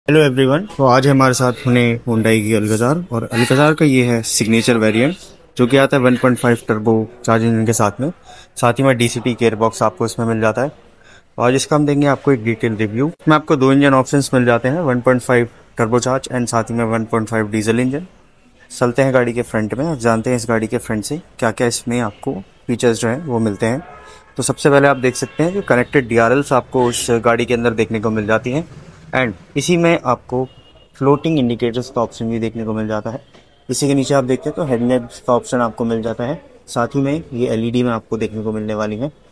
Hello everyone. तो आज हमारे साथ होने हुंडई की अल्कज़ार और अल्कज़ार का ये है सिग्नेचर वेरिएंट जो कि आता है 1.5 टर्बो चार्ज इंजन के साथ ही में डीसीटी गियर बॉक्स आपको इसमें मिल जाता है। तो आज इसका हम देंगे आपको एक डिटेल रिव्यू। इसमें आपको दो इंजन ऑप्शंस मिल जाते हैं, 1.5 टर्बो चार्ज एंड साथ ही में 1.5 डीजल इंजन। चलते हैं गाड़ी के फ्रंट में और जानते हैं इस गाड़ी के फ्रंट से क्या क्या इसमें आपको फीचर्स जो हैं वो मिलते हैं। तो सबसे पहले आप देख सकते हैं कि कनेक्टेड डीआरएल्स आपको उस गाड़ी के अंदर देखने को मिल जाती हैं एंड इसी में आपको फ्लोटिंग इंडिकेटर्स का ऑप्शन भी देखने को मिल जाता है। इसी के नीचे आप देखते हैं तो हेडलैम्प्स का ऑप्शन आपको मिल जाता है। साथ ही में ये एलईडी में आपको देखने को मिलने वाली है।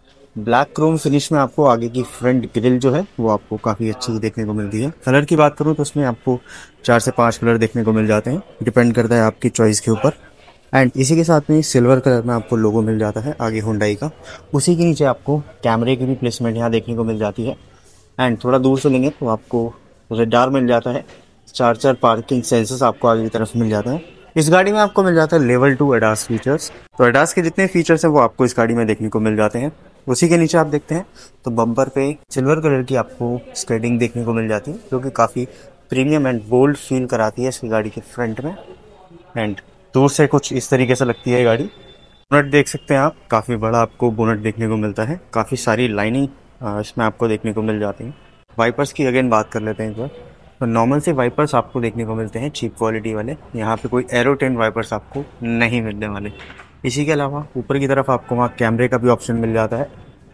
ब्लैक क्रोम फिनिश में आपको आगे की फ्रंट ग्रिल जो है वो आपको काफ़ी अच्छी देखने को मिलती है। कलर की बात करूँ तो उसमें आपको 4 से 5 कलर देखने को मिल जाते हैं, डिपेंड करता है आपकी चॉइस के ऊपर। एंड इसी के साथ में सिल्वर कलर में आपको लोगो मिल जाता है आगे हुंडई का। उसी के नीचे आपको कैमरे की भी प्लेसमेंट यहाँ देखने को मिल जाती है। एंड थोड़ा दूर से लेंगे तो आपको रडार मिल जाता है। चार्जर पार्किंग सेंसर्स आपको आगे की तरफ मिल जाता है। इस गाड़ी में आपको मिल जाता है लेवल 2 एडास फीचर्स। तो एडास के जितने फीचर्स हैं वो आपको इस गाड़ी में देखने को मिल जाते हैं। उसी के नीचे आप देखते हैं तो बम्पर पे सिल्वर कलर की आपको स्क्रेडिंग देखने को मिल जाती है जो कि काफ़ी प्रीमियम एंड बोल्ड फील कराती है इसकी गाड़ी के फ्रंट में। एंड दूर से कुछ इस तरीके से लगती है गाड़ी। बोनट देख सकते हैं आप, काफ़ी बड़ा आपको बोनट देखने को मिलता है। काफ़ी सारी लाइनिंग इसमें आपको देखने को मिल जाती हैं। वाइपर्स की अगेन बात कर लेते हैं एक बार। तो नॉर्मल से वाइपर्स आपको देखने को मिलते हैं चीप क्वालिटी वाले। यहाँ पे कोई एरो टेन वाइपर्स आपको नहीं मिलने वाले। इसी के अलावा ऊपर की तरफ आपको वहाँ कैमरे का भी ऑप्शन मिल जाता है।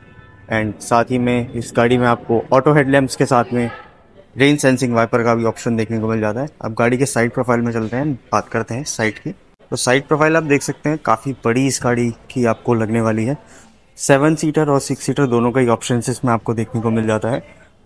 एंड साथ ही में इस गाड़ी में आपको ऑटो हेडलैम्प्स के साथ में रेन सेंसिंग वाइपर का भी ऑप्शन देखने को मिल जाता है। अब गाड़ी के साइड प्रोफाइल में चलते हैं, बात करते हैं साइड की। तो साइड प्रोफाइल आप देख सकते हैं काफ़ी बड़ी इस गाड़ी की आपको लगने वाली है। 7 सीटर और 6 सीटर दोनों का ही ऑप्शन इसमें आपको देखने को मिल जाता है।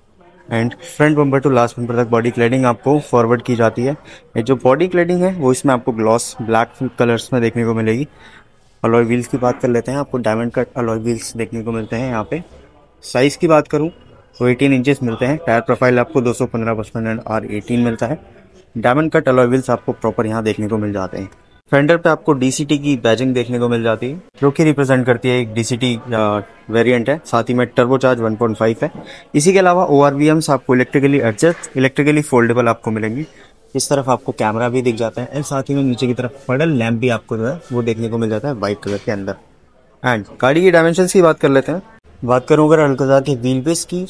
And front bumper to last bumper तक बॉडी क्लैडिंग आपको फॉरवर्ड की जाती है। ये जो बॉडी क्लैडिंग है वो इसमें आपको ग्लॉस ब्लैक कलर्स में देखने को मिलेगी। अलॉय व्हील्स की बात कर लेते हैं, आपको डायमंड कट अलॉय व्हील्स देखने को मिलते हैं यहाँ पे। साइज़ की बात करूँ तो 18 इंचेस मिलते हैं। टायर प्रोफाइल आपको 215/55 एंड R18 मिलता है। डायमंड कट अलॉय व्हील्स आपको प्रॉपर यहाँ देखने को मिल जाते हैं। फेंडर पे आपको डीसीटी की बैजिंग देखने को मिल जाती है जो कि रिप्रेजेंट करती है एक डीसीटी वेरिएंट है। साथ ही में टर्बोचार्ज 1.5 है। इसी के अलावा ओआरवीएम्स आपको इलेक्ट्रिकली एडजस्ट इलेक्ट्रिकली फोल्डेबल आपको मिलेंगी। इस तरफ आपको कैमरा भी दिख जाता है एंड साथ ही में नीचे की तरफ पडल लैंप भी आपको जो है वो देखने को मिल जाता है वाइट कलर के अंदर। एंड गाड़ी की डायमेंशंस की बात कर लेते हैं। बात करूँ अगर अल्कज़ार के व्हील बेस की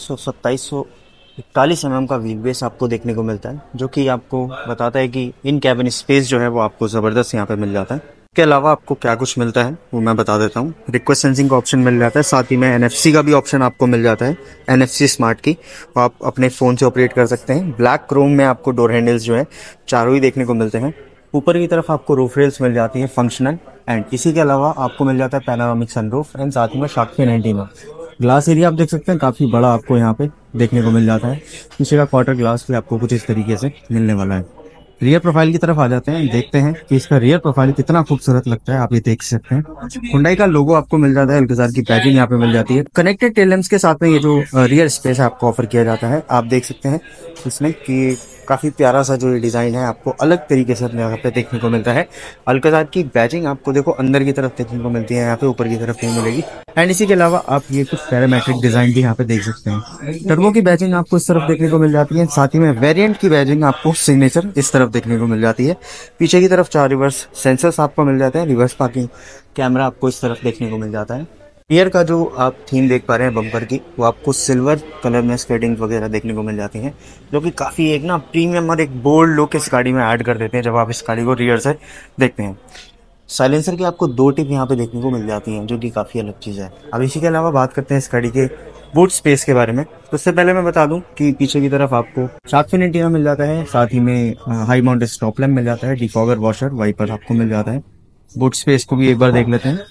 2741 mm का व्हील बेस आपको देखने को मिलता है जो कि आपको बताता है कि इन कैबिन स्पेस जो है वो आपको ज़बरदस्त यहाँ पे मिल जाता है। इसके अलावा आपको क्या कुछ मिलता है वो मैं बता देता हूँ। रिक्वेस्ट सेंसिंग का ऑप्शन मिल जाता है, साथ ही में एनएफसी का भी ऑप्शन आपको मिल जाता है। एनएफसी स्मार्ट की आप अपने फ़ोन से ऑपरेट कर सकते हैं। ब्लैक क्रोम में आपको डोर हैंडल्स जो है चारों ही देखने को मिलते हैं। ऊपर की तरफ आपको रूफ रेल्स मिल जाती है फंक्शनल। एंड इसी के अलावा आपको मिल जाता है पैनोरामिक सनरूफ एंड साथ ही में shark fin antenna. Glass area आप देख सकते हैं काफ़ी बड़ा आपको यहाँ पे देखने को मिल जाता है। पीछे का क्वार्टर ग्लास भी आपको कुछ इस तरीके से मिलने वाला है। रियर प्रोफाइल की तरफ आ जाते हैं, देखते हैं कि इसका रियर प्रोफाइल कितना खूबसूरत लगता है। आप ये देख सकते हैं हुंडई का लोगो आपको मिल जाता है। अल्कज़ार की बैजिंग यहाँ पे मिल जाती है। कनेक्टेड टेल लैंप्स के साथ में ये जो रियर स्पेस आपको ऑफर किया जाता है आप देख सकते हैं इसमें कि काफ़ी प्यारा सा जो ये डिज़ाइन है आपको अलग तरीके से अपने यहाँ पे देखने को मिलता है। अल्कज़ार की बैजिंग आपको देखो अंदर की तरफ देखने को मिलती है, यहाँ पे ऊपर की तरफ नहीं मिलेगी। एंड इसी के अलावा आप ये कुछ पैरामेट्रिक डिज़ाइन भी यहाँ पे देख सकते हैं। टर्बो की बैजिंग आपको इस तरफ देखने को मिल जाती है, साथ ही में वेरिएंट की बैजिंग आपको सिग्नेचर इस तरफ देखने को मिल जाती है। पीछे की तरफ 4 रिवर्स सेंसर्स आपको मिल जाते हैं। रिवर्स पार्किंग कैमरा आपको इस तरफ देखने को मिल जाता है। रियर का जो आप थीम देख पा रहे हैं बम्पर की वो आपको सिल्वर कलर में स्केटिंग वगैरह देखने को मिल जाती हैं जो कि काफ़ी एक ना प्रीमियम और एक बोल्ड लुक इस गाड़ी में ऐड कर देते हैं जब आप इस गाड़ी को रियर से देखते हैं। साइलेंसर की आपको 2 टिप यहाँ पे देखने को मिल जाती हैं जो कि काफ़ी अलग चीज़ है। अब इसी के अलावा बात करते हैं इस गाड़ी के बूट स्पेस के बारे में। तो उससे पहले मैं बता दूं कि पीछे की तरफ आपको शार्क फिन एंटीना मिल जाता है, साथ ही में हाई माउंटेड स्टॉप लैम्प मिल जाता है, डिफॉगर वॉशर वाइपर आपको मिल जाता है। बूट स्पेस को भी एक बार देख लेते हैं।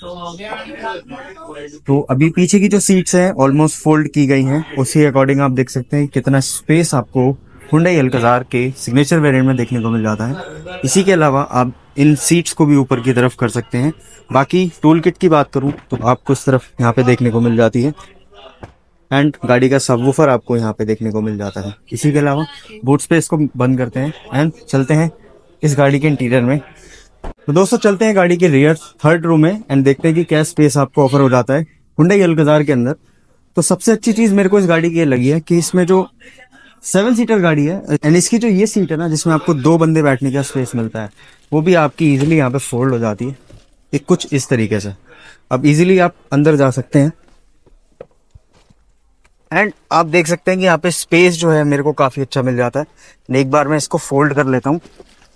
तो अभी पीछे की जो सीट्स हैं ऑलमोस्ट फोल्ड की गई हैं, उसी अकॉर्डिंग आप देख सकते हैं कितना स्पेस आपको हुंडई अल्कज़ार के सिग्नेचर वेरिएंट में देखने को मिल जाता है। इसी के अलावा आप इन सीट्स को भी ऊपर की तरफ कर सकते हैं। बाकी टूल किट की बात करूं तो आपको इस तरफ यहाँ पे देखने को मिल जाती है। एंड गाड़ी का सबवूफर आपको यहाँ पे देखने को मिल जाता है। इसी के अलावा बूट स्पेस को बंद करते हैं एंड चलते हैं इस गाड़ी के इंटीरियर में। तो दोस्तों चलते हैं गाड़ी के रियर थर्ड रो में एंड देखते हैं कि क्या स्पेस आपको ऑफर हो जाता है हुंडई अल्कज़ार के अंदर। तो सबसे अच्छी चीज़ मेरे को इस गाड़ी की ये लगी है कि इसमें जो 7 सीटर गाड़ी है एंड इसकी जो ये सीट है ना, जिसमें आपको 2 बंदे बैठने का स्पेस मिलता है, वो भी आपकी इजीली यहाँ पे फोल्ड हो जाती है एक कुछ इस तरीके से। अब इजीली आप अंदर जा सकते हैं एंड आप देख सकते हैं कि यहाँ पे स्पेस जो है मेरे को काफी अच्छा मिल जाता है। एक बार मैं इसको फोल्ड कर लेता हूँ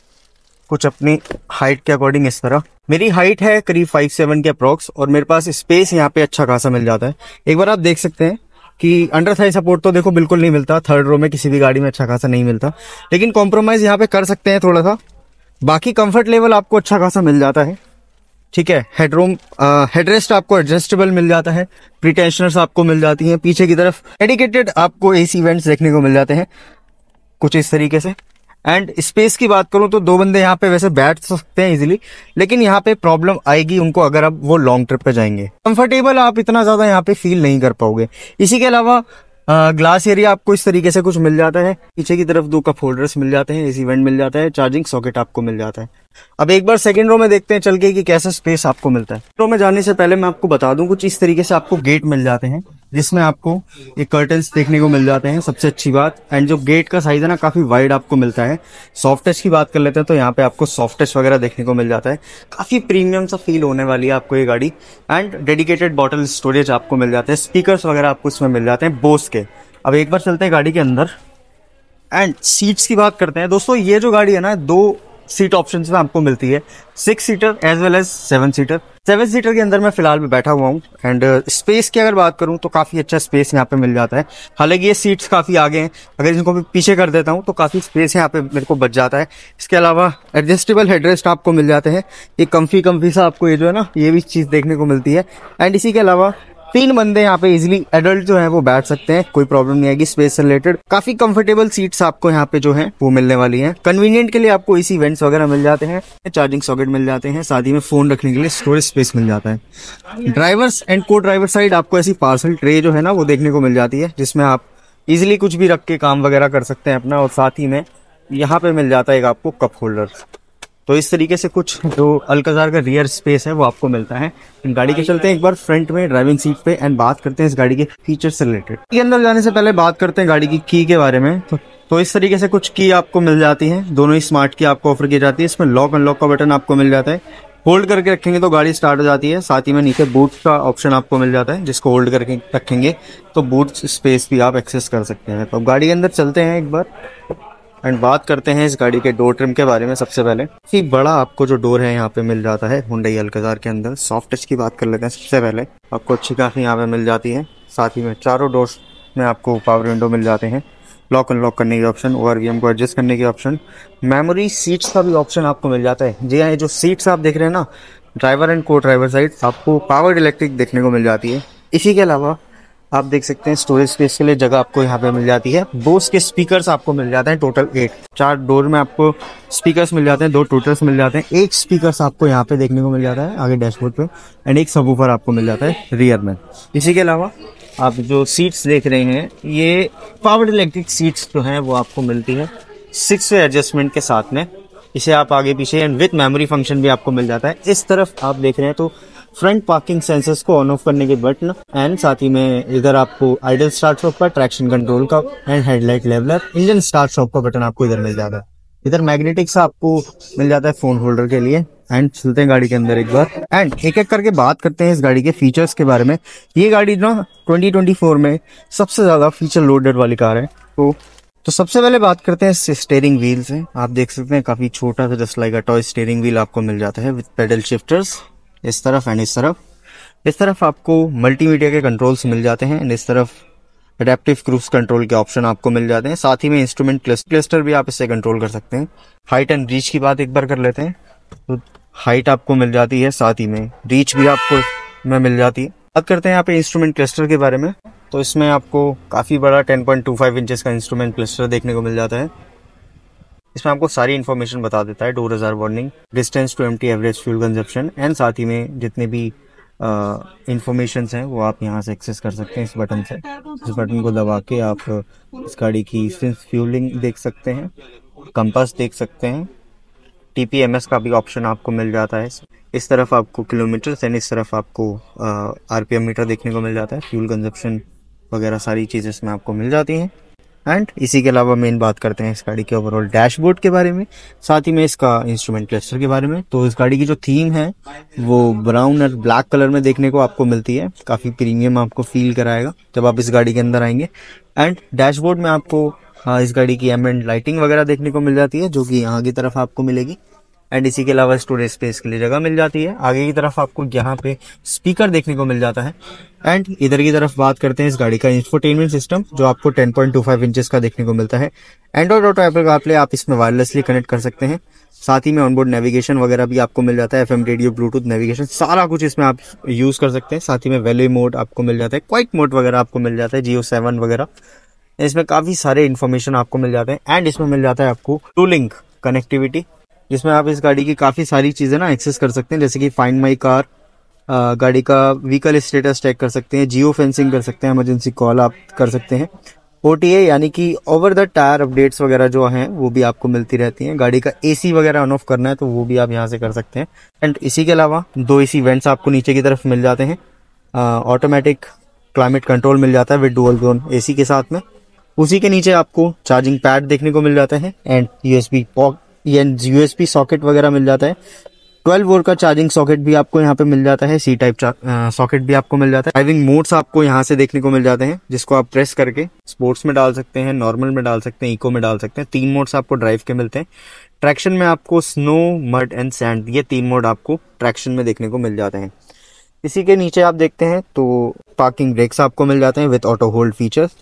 कुछ अपनी हाइट के अकॉर्डिंग। इस तरह मेरी हाइट है करीब 5'7" के अप्रोक्स और मेरे पास स्पेस यहाँ पे अच्छा खासा मिल जाता है। एक बार आप देख सकते हैं कि अंडर थाई सपोर्ट तो देखो बिल्कुल नहीं मिलता, थर्ड रो में किसी भी गाड़ी में अच्छा खासा नहीं मिलता, लेकिन कॉम्प्रोमाइज यहाँ पे कर सकते हैं थोड़ा सा। बाकी कंफर्ट लेवल आपको अच्छा खासा मिल जाता है, ठीक है। हेडरूम हेडरेस्ट आपको एडजस्टेबल मिल जाता है, प्रीटेंशनर्स आपको मिल जाती हैं, पीछे की तरफ डेडिकेटेड आपको एसी वेंट्स देखने को मिल जाते हैं कुछ इस तरीके से। एंड स्पेस की बात करूं तो 2 बंदे यहाँ पे वैसे बैठ सकते हैं इजीली, लेकिन यहाँ पे प्रॉब्लम आएगी उनको अगर आप वो लॉन्ग ट्रिप पे जाएंगे। कंफर्टेबल आप इतना ज्यादा यहाँ पे फील नहीं कर पाओगे। इसी के अलावा ग्लास एरिया आपको इस तरीके से कुछ मिल जाता है, पीछे की तरफ 2 कप होल्डर्स मिल जाते हैं, एसी वेंट मिल जाता है, चार्जिंग सॉकेट आपको मिल जाता है। अब एक बार सेकंड रो में देखते हैं चल के कि कैसा स्पेस आपको मिलता है। रो में जाने से पहले मैं आपको बता दूं कुछ इस तरीके से आपको गेट मिल जाते हैं, जिसमें आपको एक कर्टन्स देखने को मिल जाते हैं, सबसे अच्छी बात। एंड जो गेट का साइज है ना काफी वाइड आपको मिलता है। सॉफ्ट टच की बात कर लेते हैं तो यहाँ पे आपको सॉफ्ट टच वगैरह देखने को मिल जाता है, काफी प्रीमियम सा फील होने वाली है आपको ये गाड़ी। एंड डेडिकेटेड बॉटल स्टोरेज आपको मिल जाते हैं, स्पीकर्स वगैरह आपको इसमें मिल जाते हैं बोस के। अब एक बार चलते हैं गाड़ी के अंदर एंड सीट्स की बात करते हैं। दोस्तों ये जो गाड़ी है ना 2 सीट ऑप्शंस में आपको मिलती है, 6 seater as well as 7 seater. 7 seater के अंदर मैं फिलहाल में बैठा हुआ हूँ एंड स्पेस की अगर बात करूँ तो काफी अच्छा स्पेस यहाँ पे मिल जाता है। हालांकि ये सीट्स काफी आगे हैं, अगर इनको मैं पीछे कर देता हूँ तो काफी स्पेस यहाँ पे मेरे को बच जाता है। इसके अलावा एडजस्टेबल हेडरेस्ट आपको मिल जाते हैं, ये कम्फी सा आपको ये जो है ना ये भी चीज देखने को मिलती है। एंड इसी के अलावा 3 बंदे यहाँ पे इजीली एडल्ट जो है वो बैठ सकते हैं, कोई प्रॉब्लम नहीं आएगी स्पेस से रिलेटेड। काफी कंफर्टेबल सीट्स आपको यहाँ पे जो है वो मिलने वाली हैं। कन्वीनियंट के लिए आपको एसी वेंट्स वगैरह मिल जाते हैं, चार्जिंग सॉकेट मिल जाते हैं, साथ ही में फोन रखने के लिए स्टोरेज स्पेस मिल जाता है। Drivers and co driver side आपको ऐसी पार्सल ट्रे जो है ना वो देखने को मिल जाती है, जिसमें आप इजिली कुछ भी रख के काम वगैरह कर सकते हैं अपना। और साथ ही में यहाँ पे मिल जाता है एक आपको कप होल्डर। तो इस तरीके से कुछ जो अल्काजार का रियर स्पेस है वो आपको मिलता है। गाड़ी के चलते हैं एक बार फ्रंट में ड्राइविंग सीट पे एंड बात करते हैं इस गाड़ी के फीचर से रिलेटेड। के अंदर जाने से पहले बात करते हैं गाड़ी की के बारे में। तो इस तरीके से कुछ की आपको मिल जाती है, दोनों ही स्मार्ट की आपको ऑफर की जाती है। इसमें लॉक अनलॉक का बटन आपको मिल जाता है, होल्ड करके रखेंगे तो गाड़ी स्टार्ट हो जाती है। साथ ही में नीचे बूट का ऑप्शन आपको मिल जाता है, जिसको होल्ड करके रखेंगे तो बूट स्पेस भी आप एक्सेस कर सकते हैं। तो गाड़ी के अंदर चलते हैं एक बार एंड बात करते हैं इस गाड़ी के डोर ट्रिम के बारे में। सबसे पहले कि बड़ा आपको जो डोर है यहाँ पे मिल जाता है हुंडई अल्काजार के अंदर। सॉफ्ट टच की बात कर लेते हैं सबसे पहले, आपको अच्छी खासी यहाँ पे मिल जाती है। साथ ही में चारों डोर्स में आपको पावर विंडो मिल जाते हैं, लॉक अनलॉक करने की ऑप्शन, ओआरवीएम को एडजस्ट करने की ऑप्शन, मेमोरी सीट्स का भी ऑप्शन आपको मिल जाता है। जी हाँ, ये जो सीट्स आप देख रहे हैं ना driver and co driver side, आपको पावर इलेक्ट्रिक देखने को मिल जाती है। इसी के अलावा आप देख सकते हैं स्टोरेज स्पेस के लिए जगह आपको यहाँ पे मिल जाती है। बोस के स्पीकर्स आपको मिल जाते हैं टोटल 8। 4 डोर में आपको स्पीकर्स मिल जाते हैं, 2 टूटर्स मिल जाते हैं, 1 स्पीकर्स आपको यहाँ पे देखने को मिल जाता है आगे डैशबोर्ड पे एंड 1 सबवूफर आपको मिल जाता है रियर में। इसी के अलावा आप जो सीट्स देख रहे हैं ये पावर इलेक्ट्रिक सीट्स जो हैं वो आपको मिलती है 6 वे एडजस्टमेंट के साथ में। इसे आप आगे पीछे एंड विद मेमोरी फंक्शन भी आपको मिल जाता है। इस तरफ आप देख रहे हैं तो फ्रंट पार्किंग सेंसर्स को ऑन ऑफ करने के बटन एंड साथ ही में इधर आपको आइडल स्टार्ट स्टॉप का, ट्रैक्शन कंट्रोल का and headlight leveller, engine start stop का बटन आपको इधर मिल जाता है। इधर मैग्नेटिक सा आपको मिल जाता है फोन होल्डर के लिए। एंड चलते हैं गाड़ी के अंदर एक बार एंड एक एक करके बात करते हैं इस गाड़ी के फीचर्स के बारे में। ये गाड़ी ना 2024 में सबसे ज्यादा फीचर लोडेड वाली कार है। तो सबसे पहले बात करते हैं स्टीयरिंग व्हील से। आप देख सकते हैं काफी छोटा सा just like a toy steering wheel आपको मिल जाता है विद पेडल शिफ्टर्स इस तरफ एंड इस तरफ। इस तरफ आपको मल्टीमीडिया के कंट्रोल्स मिल जाते हैं एंड इस तरफ एडेप्टिव क्रूज कंट्रोल के ऑप्शन आपको मिल जाते हैं। साथ ही में इंस्ट्रूमेंट क्लस्टर भी आप इससे कंट्रोल कर सकते हैं। हाइट एंड रीच की बात एक बार कर लेते हैं। तो हाइट आपको मिल जाती है, साथ ही में रीच भी आपको में मिल जाती है। बात करते हैं यहाँ पे इंस्ट्रूमेंट क्लस्टर के बारे में। तो इसमें आपको काफी बड़ा 10.25 इंचेस का इंस्ट्रूमेंट क्लस्टर देखने को मिल जाता है। इसमें आपको सारी इन्फॉर्मेशन बता देता है, door ajar warning, distance to empty, average fuel consumption and साथ ही में जितने भी इंफॉर्मेशन हैं वो आप यहाँ से एक्सेस कर सकते हैं इस बटन से। इस बटन को दबा के आप इस गाड़ी की सिंस फ्यूलिंग देख सकते हैं, कंपास देख सकते हैं, टीपीएमएस का भी ऑप्शन आपको मिल जाता है। इस तरफ आपको किलोमीटर एंड इस तरफ आपको आरपीएम मीटर देखने को मिल जाता है, फ्यूल कंजप्शन वगैरह सारी चीज़ें इसमें आपको मिल जाती हैं। एंड इसी के अलावा मेन बात करते हैं इस गाड़ी के ओवरऑल डैशबोर्ड के बारे में, साथ ही में इसका इंस्ट्रूमेंट क्लस्टर के बारे में। तो इस गाड़ी की जो थीम है वो ब्राउन और ब्लैक कलर में देखने को आपको मिलती है, काफ़ी प्रीमियम आपको फील कराएगा जब आप इस गाड़ी के अंदर आएंगे। एंड डैशबोर्ड में आपको इस गाड़ी की एम्बिएंट लाइटिंग वगैरह देखने को मिल जाती है, जो कि यहाँ की तरफ आपको मिलेगी। एंड इसी के अलावा स्टोरेज स्पेस के लिए जगह मिल जाती है। आगे की तरफ आपको यहाँ पे स्पीकर देखने को मिल जाता है। एंड इधर की तरफ बात करते हैं इस गाड़ी का इंफोटेनमेंट सिस्टम, जो आपको 10.25 इंचेस का देखने को मिलता है। एंड्रॉइड ऑटो, एप्पल कारप्ले आप इसमें वायरलेसली कनेक्ट कर सकते हैं। साथ ही में ऑनबोर्ड नेविगेशन वगैरह भी आपको मिल जाता है, एफएम रेडियो, ब्लूटूथ नेविगेशन, सारा कुछ इसमें आप यूज कर सकते हैं। साथ ही में वैल्यू मोड आपको मिल जाता है, क्वाइट मोड वगैरह आपको मिल जाता है, जियो 7 वगैरह, इसमें काफी सारे इन्फॉर्मेशन आपको मिल जाते हैं। एंड इसमें मिल जाता है आपको टू लिंक कनेक्टिविटी, जिसमें आप इस गाड़ी की काफी सारी चीजें ना एक्सेस कर सकते हैं, जैसे कि फाइंड माई कार, गाड़ी का व्हीकल स्टेटस चेक कर सकते हैं, जियो फेंसिंग कर सकते हैं, इमरजेंसी कॉल आप कर सकते हैं, ओटीए यानी कि ओवर द टायर अपडेट्स वगैरह जो हैं वो भी आपको मिलती रहती हैं। गाड़ी का एसी वगैरह ऑन ऑफ करना है तो वो भी आप यहाँ से कर सकते हैं। एंड इसी के अलावा 2 एसी वेंट्स आपको नीचे की तरफ मिल जाते हैं, ऑटोमेटिक क्लाइमेट कंट्रोल मिल जाता है विद डुअल जोन एसी के साथ में। उसी के नीचे आपको चार्जिंग पैड देखने को मिल जाता है एंड यूएसबी सॉकेट वगैरह मिल जाता है। 12 वोल्ट का चार्जिंग सॉकेट भी आपको यहाँ पे मिल जाता है, सी टाइप सॉकेट भी आपको मिल जाता है। ड्राइविंग मोड्स आपको यहाँ से देखने को मिल जाते हैं, जिसको आप प्रेस करके स्पोर्ट्स में डाल सकते हैं, नॉर्मल में डाल सकते हैं, इको में डाल सकते हैं। 3 मोड्स आपको ड्राइव के मिलते हैं। ट्रैक्शन में आपको स्नो, मड एंड सैंड, ये 3 मोड आपको ट्रैक्शन में देखने को मिल जाते हैं। इसी के नीचे आप देखते हैं तो पार्किंग ब्रेक्स आपको मिल जाते हैं विद ऑटो होल्ड फीचर्स।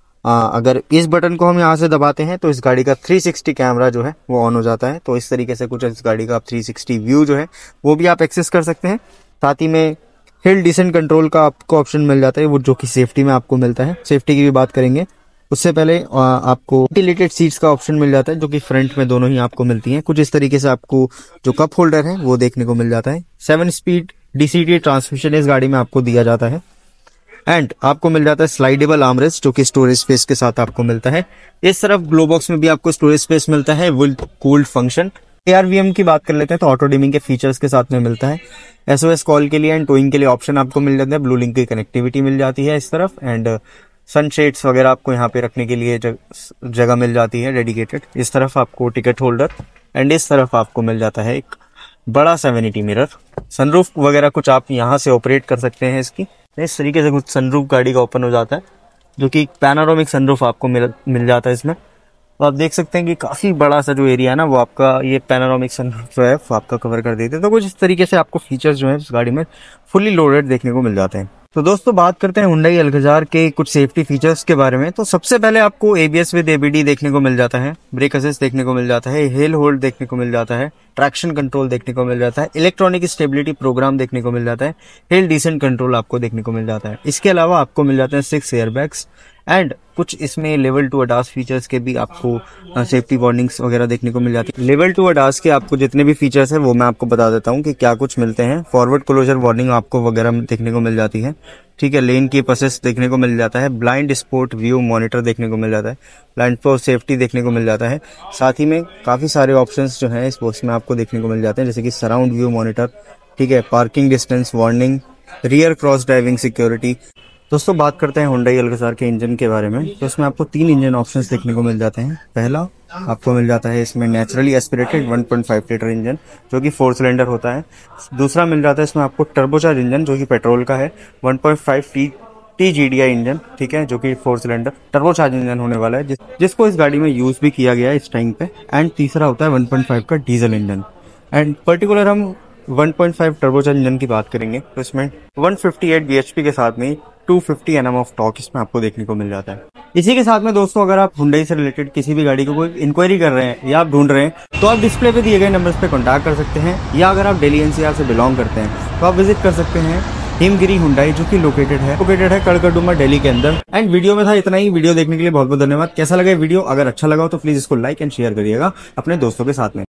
अगर इस बटन को हम यहाँ से दबाते हैं तो इस गाड़ी का 360 कैमरा जो है वो ऑन हो जाता है। तो इस तरीके से कुछ इस गाड़ी का 360 व्यू जो है वो भी आप एक्सेस कर सकते हैं। साथ ही में हिल डिसेंट कंट्रोल का आपको ऑप्शन मिल जाता है, वो जो कि सेफ्टी में आपको मिलता है। सेफ्टी की भी बात करेंगे उससे पहले आपको वेंटिलेटेड सीट्स का ऑप्शन मिल जाता है, जो कि फ्रंट में दोनों ही आपको मिलती हैं। कुछ इस तरीके से आपको जो कप होल्डर है वो देखने को मिल जाता है। 7 स्पीड डीसीटी ट्रांसमिशन इस गाड़ी में आपको दिया जाता है। एंड आपको मिल जाता है स्लाइडेबल आर्मरेस्ट, जो कि स्टोरेज स्पेस के साथ आपको मिलता है। इस तरफ ग्लो बॉक्स में भी आपको स्टोरेज स्पेस मिलता है विद कूल्ड फंक्शन। ARVM की बात कर लेते हैं तो ऑटो डिमिंग के फीचर्स के साथ में मिलता है। SOS कॉल के लिए एंड टोइंग के लिए ऑप्शन आपको मिल जाता है। ब्लू लिंक की कनेक्टिविटी मिल जाती है इस तरफ। एंड सनशेड्स वगैरह आपको यहाँ पे रखने के लिए जगह मिल जाती है डेडिकेटेड। इस तरफ आपको टिकट होल्डर एंड इस तरफ आपको मिल जाता है एक बड़ा सा वैनिटी मिरर। सनरूफ वगैरह कुछ आप यहाँ से ऑपरेट कर सकते हैं इसकी। इस तरीके से कुछ सनरूफ गाड़ी का ओपन हो जाता है, जो कि पैनारोमिक सनरूफ आपको मिल जाता है इसमें। तो आप देख सकते हैं कि काफी बड़ा सा जो एरिया है ना वो आपका ये पैनारोमिक सनरूफ जो है वो आपका कवर कर देते हैं। तो कुछ इस तरीके से आपको फीचर्स जो है इस गाड़ी में फुली लोडेड देखने को मिल जाते हैं। तो दोस्तों बात करते हैं हुंडई अल्कजार के कुछ सेफ्टी फीचर्स के बारे में। तो सबसे पहले आपको ABS विद ABD देखने को मिल जाता है, ब्रेक असिस्ट देखने को मिल जाता है, हिल होल्ड देखने को मिल जाता है, ट्रैक्शन कंट्रोल देखने को मिल जाता है, इलेक्ट्रॉनिक स्टेबिलिटी प्रोग्राम देखने को मिल जाता है, हिल डिसेंट कंट्रोल आपको देखने को मिल जाता है। इसके अलावा आपको मिल जाते हैं 6 एयरबैग्स एंड कुछ इसमें लेवल 2 ADAS फीचर्स के भी आपको सेफ्टी वार्निंग्स वगैरह देखने को मिल जाती है। लेवल 2 ADAS के आपको जितने भी फीचर्स हैं वो मैं आपको बता देता हूँ कि क्या कुछ मिलते हैं। फॉरवर्ड क्लोजर वार्निंग आपको वगैरह देखने को मिल जाती है, ठीक है। लेन की असिस्ट देखने को मिल जाता है, ब्लाइंड स्पॉट व्यू मॉनिटर देखने को मिल जाता है, ब्लाइंड स्पॉट सेफ्टी देखने को मिल जाता है। साथ ही में काफी सारे ऑप्शंस जो हैं इस बॉक्स में आपको देखने को मिल जाते हैं, जैसे कि सराउंड व्यू मॉनिटर, ठीक है, parking distance warning, rear cross driving security. दोस्तों बात करते हैं हुंडई अल्कजार के इंजन के बारे में। तो इसमें आपको 3 इंजन ऑप्शंस देखने को मिल जाते हैं। पहला आपको मिल जाता है इसमें नेचुरली एस्पिरेटेड 1.5 लीटर इंजन, जो कि 4 सिलेंडर होता है। दूसरा मिल जाता है इसमें आपको टर्बोचार्ज इंजन, जो कि पेट्रोल का है, 1.5 TGDI इंजन, ठीक है, जो कि 4 सिलेंडर टर्बोचार्ज इंजन होने वाला है, जिसको इस गाड़ी में यूज भी किया गया है इस टाइम पे। एंड तीसरा होता है 1.5 का डीजल इंजन। एंड पर्टिकुलर हम 1.5 टर्बोचार्ज इंजन की बात करेंगे तो इसमें 158 bhp के साथ में 250 Nm ऑफ टॉर्क इसमें आपको देखने को मिल जाता है। इसी के साथ में दोस्तों अगर आप हुंडई से रिलेटेड किसी भी गाड़ी को कोई इंक्वायरी कर रहे हैं या आप ढूंढ रहे हैं तो आप डिस्प्ले पे दिए गए नंबर्स पे कॉन्टैक्ट कर सकते हैं, या अगर आप दिल्ली NCR से बिलोंग करते हैं तो आप विजिट कर सकते हैं हिमगिरी हुंडई, जो कि लोकेटेड है कड़कड़डुमा दिल्ली के अंदर। एंड वीडियो में था इतना ही। वीडियो देखने के लिए बहुत बहुत धन्यवाद। कैसा लगा वीडियो? अगर अच्छा लगा हो तो प्लीज इसको लाइक एंड शेयर करिएगा अपने दोस्तों के साथ में।